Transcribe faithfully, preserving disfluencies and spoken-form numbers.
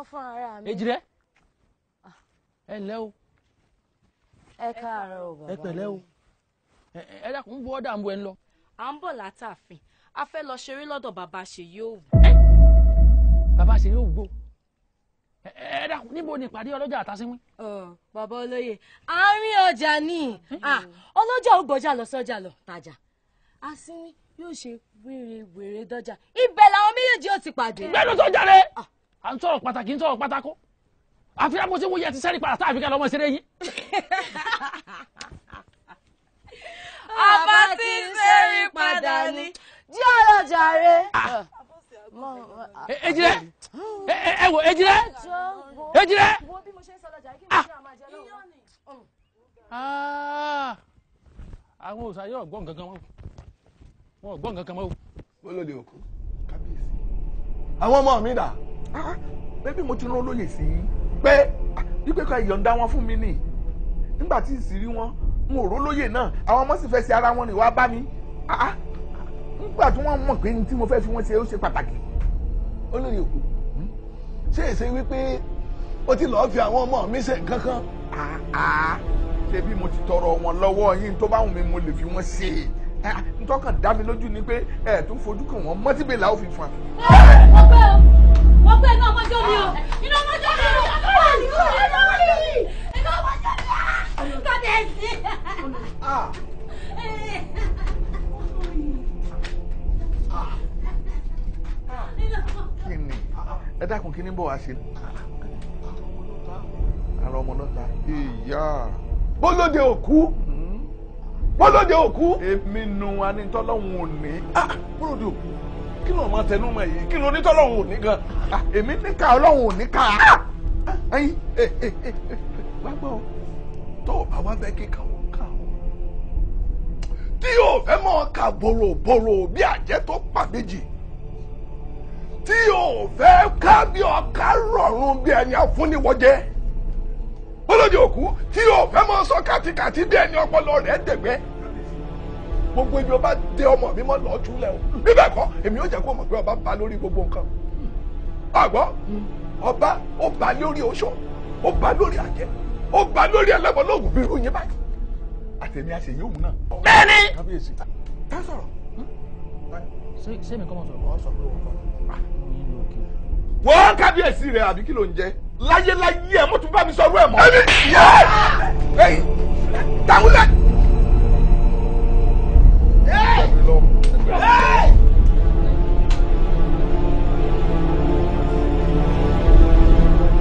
wá fún ara mi. èjì rẹ ẹ ǹlẹ́ o. ẹ káàárọ̀ o bàbá. ẹ pẹ̀lẹ́ o ẹ dákun bọ́ ọ́dà ń bọ̀ ẹ ń lọ. à ń bọ̀ látàfin a fẹ́ lọ ṣeré lọ́dọ̀ bàbá Ṣèyí Òwú. bàbá Ṣèyí Òwú ẹ dákun níbo ni ìpàdé ọlọ́jà àtàsínwín. bàbá olóye àárín ọjà ni ọlọ́jà ò gbọ́jà lọ sọ́jà lọ tajà àsínwín yóò ṣe wèrè-wèrè dọ́jà ibẹ̀ làwọn méjèèjì ó ti pàdé. gbẹ́nu tó jáde à ń sọ̀rọ̀ pàtàkì ń sọ̀rọ̀ pátákó àfi àpótí wo yẹ ti sẹ́ni padà tá àfikà lọ́mọ ṣeré yín. àbá tí ń sẹ́rí padà ni jí ọlọ́jà rẹ. ejire ẹ wo ejire ejire. àwọn òòsàn yóò gbọ́ nǹkan kan mọ́ wọn ò gbọ́ nǹkan kan mọ́ o. Bólódé òkú kábíyèsí. àwọn ọmọ mi dà bẹ́ẹ̀ mo ti rán olóyè sí i pé wípé ká ìyọ̀ǹda wọn fún mi nì nígbà tí ìsírí wọn n ò rólóyè náà àwọn ọmọ sì fẹ́ sí ara wọn ní wá bá mi nígbà tí wọ́n mọ̀ pé ní tí mo fẹ́ fi wọ́n ṣe ó ṣe pàtàkì. Olóyè òkú ṣé èsè wípé ó ti lọ́ọ́ fi àwọn ọmọ mi ṣe kankan ṣé bí mo ti tọrọ wọn lọ́wọ́ yín tó bá wù mí mo lè fi wọ́n ṣe é ntọ́kàn dá mi lójú ni pé ẹ̀ tún fojú kàn wọ́n mọ́tíbẹ̀ là ó fi fún wa. wọ́n pẹ́ o wọ́n pẹ́ iná ọmọjọ́ mi o iná ọmọjọ́ mi o iná ọmọjọ́ mi iná ọmọjọ́ mi kábíyèsí. kí ni ẹ dákun kí ni bọ̀ wá ṣe ara ọmọ lọ́ta ìyá Bólódé òkú Bólódé òkú. èmi nu anítọ́lọ́hún ò ní. Bólódé òkú kí ló máa tẹnu mọ́ yìí kí ló onítọ́lọ́hún ò ní gan. èmi níka ọlọ́hún ò ní ká. ẹyin gbàgbọ́ tó o bá wá bẹ́ kíkà ó kà ó. tí o fẹ́ mọ̀ ká bòròbòrò bí àjẹ́ tó pàbéjì. tí o fẹ́ ká bí ọ̀ká rọ̀rùn bí ẹni afúniwọ́jẹ́. Bólódé òkú tí o fẹ́ mọ̀ sọ kàtìkàtì bí ẹni ọpọlọ rẹ̀ dẹ̀gbẹ́. gbogbo ibi ọba dé ọmọ mi mọ́ lọ́ọ́ túlẹ̀ o bíbẹ̀ kọ́ èmi ò jẹ́ kó mọ̀ pé ọba bá lórí gbogbo nǹkan. àgbọ̀ ọba ó bá lórí oṣó ó bá lórí àjẹ́ ó bá lórí ẹlẹ́bọ̀ lóògùn bí irú yín báyìí. àtẹ̀mí àṣeyí òun náà. bẹ́ẹ̀ni. kábíyèsí tá sọ̀rọ̀. ṣé mi kọ́ mọ̀ sọ̀rọ̀. ọ̀ sọ̀rọ̀ wọ́n kábíyèsí rẹ̀ àbí kí ló ń jẹ́ láyéláyé ẹ̀ mọ́ tún bá mi sọ̀rọ̀ ẹ̀ mọ́.